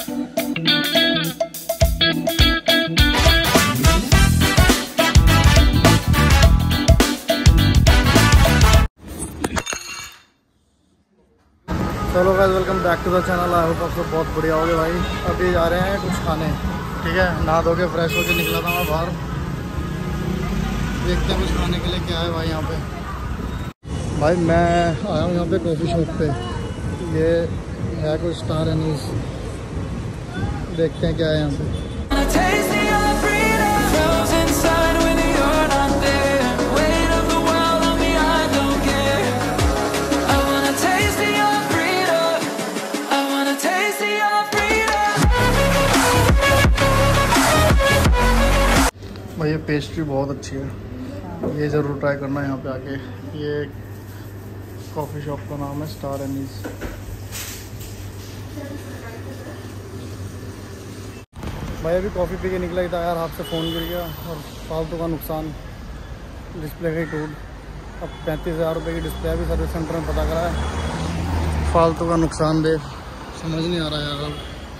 चलो guys, welcome back to the channel. I hope आप सब बहुत बढ़िया होगे भाई। अभी जा रहे हैं कुछ खाने, ठीक है। नहा धो के फ्रेश होके निकला था मैं बाहर। देखते हैं कुछ खाने के लिए क्या है भाई यहाँ पे। भाई मैं आया हूँ यहाँ पे कॉफ़ी शॉप पे। ये है कुछ स्टार एनीज। देखते हैं क्या है यहाँ पे। भाई ये पेस्ट्री बहुत अच्छी है, ये ज़रूर ट्राई करना यहाँ पे आके। ये कॉफ़ी शॉप का नाम है स्टार एनीज। भाई अभी कॉफ़ी पी के निकला ही था यार, हाथ से फ़ोन गिर गया और फालतू का नुकसान, डिस्प्ले गई टूट। अब 35,000 रुपये की डिस्प्ले अभी सर्विस सेंटर में पता करा है। फालतू का नुकसान दे, समझ नहीं आ रहा यार।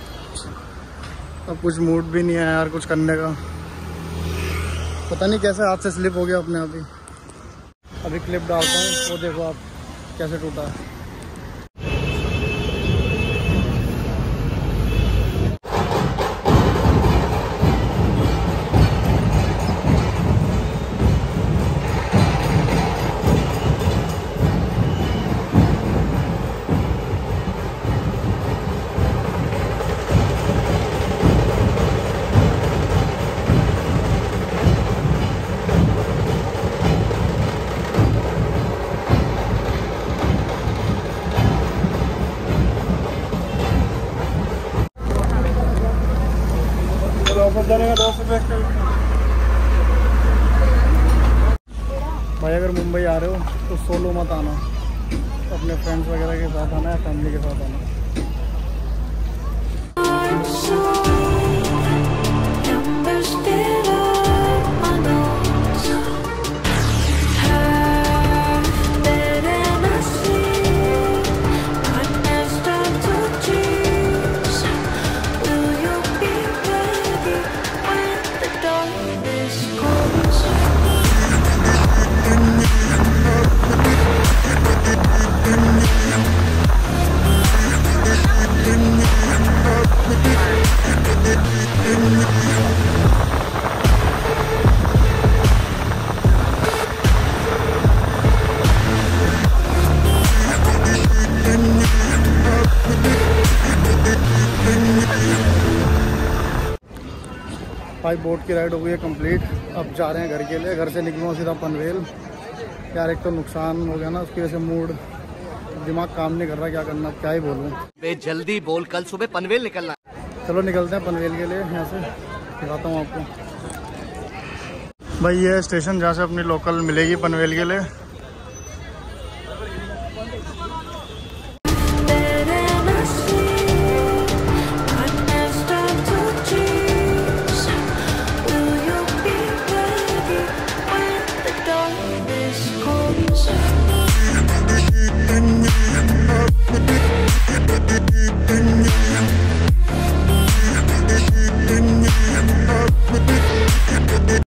अब कुछ मूड भी नहीं है यार कुछ करने का। पता नहीं कैसे हाथ से स्लिप हो गया अपने आप ही। अभी क्लिप डालता हूँ, वो देखो आप कैसे टूटा है। भाई अगर मुंबई आ रहे हो तो सोलो मत आना, अपने फ्रेंड्स वगैरह के साथ आना या फैमिली के साथ आना। भाई बोट की राइड हो गई है कंप्लीट। अब जा रहे हैं घर के लिए। घर से निकलूँ सीधा पनवेल। यार एक तो नुकसान हो गया ना, उसकी वजह से मूड दिमाग काम नहीं कर रहा, क्या करना क्या ही बोलूँ। बे जल्दी बोल, कल सुबह पनवेल निकलना। चलो निकलते हैं पनवेल के लिए। यहाँ से दिखाता हूँ आपको। भाई ये स्टेशन जहाँ से अपनी लोकल मिलेगी पनवेल के लिए।